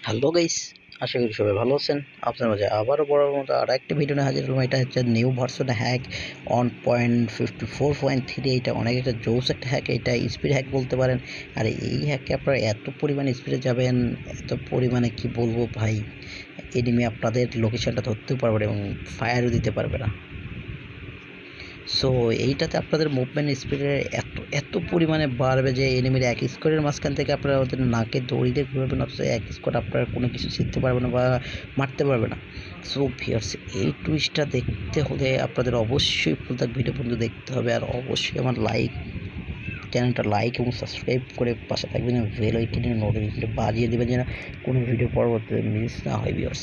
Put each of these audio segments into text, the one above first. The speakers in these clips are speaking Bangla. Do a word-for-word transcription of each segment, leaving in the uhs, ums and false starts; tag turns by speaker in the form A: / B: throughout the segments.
A: হ্যালো গাইস, আশা করি সবাই ভালো আছেন। আপনার মাঝে আবারও বড়ার মতো আর একটা ভিডিও নিয়ে হাজির হলাম। এটা হচ্ছে new version hack one point fifty four point three. এটা অনেক একটা জোস একটা হ্যাক, এটা স্পিড হ্যাক বলতে পারেন। আর এই হ্যাকে আপনারা এত পরিমাণে স্পিডে যাবেন, এত পরিমাণে কি বলবো ভাই, এনিমি আপনাদের লোকেশনটা ধরতেও পারবে না এবং ফায়ারও দিতে পারবে না। সো এইটাতে আপনাদের মুভমেন্ট স্পিডে এত এত পরিমাণে বাড়বে যে এনিমির এক স্কোরের মাঝখান থেকে আপনারা ওদের নাকে দড়ি দিয়ে ঘুরবেন, অথচ এক স্কোর আপনারা কোনো কিছু শিখতে পারবে না বা মারতে পারবে না। সো ভিউয়ার্স, এই টুইস্টটা দেখতে হলে আপনাদের অবশ্যই ফুল তাক ভিডিও পর্যন্ত দেখতে হবে। আর অবশ্যই আমার লাইক চ্যানেলটা লাইক এবং সাবস্ক্রাইব করে পাশে থাকবেন, বেল আইকনের নোটিফিকেশনটা বাজিয়ে দেবেন যেন কোনো ভিডিও পরবর্তীতে মিস না হয় viewers.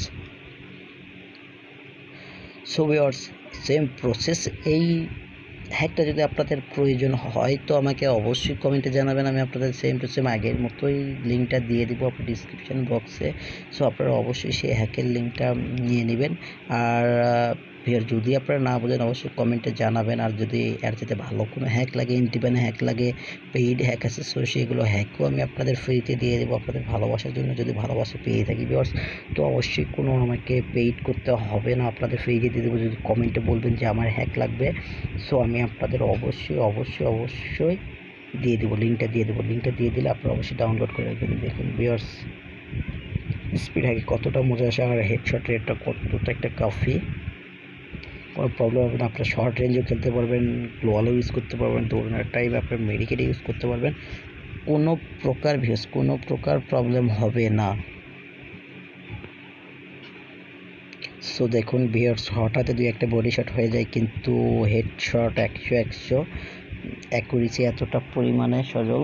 A: So viewers, same process এই হ্যাকটা যদি আপনাদের প্রয়োজন হয় তো আমাকে অবশ্যই কমেন্টে জানাবেন। আমি আপনাদের সেম টু সেম আগের মতোই লিঙ্কটা দিয়ে দিব আপনার ডিসক্রিপশন বক্সে। সো আপনারা অবশ্যই সেই হ্যাকের লিঙ্কটা নিয়ে নেবেন। আর যদি আপনারা না বোঝেন অবশ্যই কমেন্টে জানাবেন। আর যদি এর সাথে ভালো কোনো হ্যাক লাগে, অ্যান্টিবান হ্যাক লাগে, পেইড হ্যাক আছে, সো সেগুলো হ্যাকও আমি আপনাদের ফ্রিতে দিয়ে দেবো আপনাদের ভালোবাসার জন্য। যদি ভালোবাসা পেয়ে থাকি ভিউয়ার্স, তো অবশ্যই কোনো আমাকে পেইড করতে হবে না, আপনাদের ফ্রিতে দিয়ে দেবো। যদি কমেন্টে বলবেন যে আমার হ্যাক লাগবে, সো আমি আপনাদের অবশ্যই অবশ্যই অবশ্যই দিয়ে দেবো, লিঙ্কটা দিয়ে দেবো। লিঙ্কটা দিয়ে দিলে আপনারা অবশ্যই ডাউনলোড করে রাখবেন। দেখুন ভিউয়ার্স, স্পিড হ্যাকে কতটা মজা আসে, আর হেডশট রেটটা কতটা একটা কাফি, কোনো প্রবলেম হবে না। আপনার শর্ট রেঞ্জও খেলতে পারবেন, গ্লোয়ালও ইউজ করতে পারবেন, দৌড়ানোর টাইম আপনার মেডিকেটে ইউজ করতে পারবেন। কোনো প্রকার ভিউয়ার্স কোনো প্রকার প্রবলেম হবে না। সো দেখুন ভিউয়ার্স, হঠাৎ দুই একটা বডি শট হয়ে যায়, কিন্তু হেডশট একশো একশো অ্যাকুরেসি এতটা পরিমাণে সজল।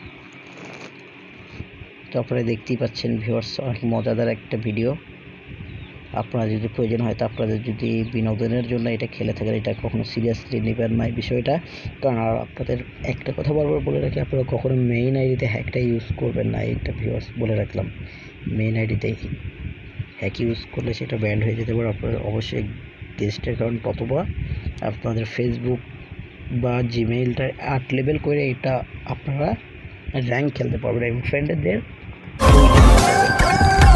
A: তো আপনারা দেখতেই পাচ্ছেন ভিউয়ার্স, অনেক মজাদার একটা ভিডিও। আপনারা যদি প্রয়োজন হয় তো আপনাদের যদি বিনোদনের জন্য এটা খেলে থাকেন, এটা কখনো সিরিয়াসলি নেবেন না এই বিষয়টা। কারণ আর আপনাদের একটা কথা বারবার বলে রাখি, আপনারা কখনো মেইন আইডিতে হ্যাকটা ইউজ করবেন না। এইটা ভিউয়ার্স বলে রাখলাম, মেইন আইডিতে হ্যাক ইউজ করলে সেটা ব্যান্ড হয়ে যেতে পারে। আপনারা অবশ্যই গেস্ট অ্যাকাউন্ট অথবা আপনাদের ফেসবুক বা জিমেইলটা আট লেভেল করে এটা আপনারা র্যাঙ্ক খেলতে পারবেন এবং ফ্রেন্ডদের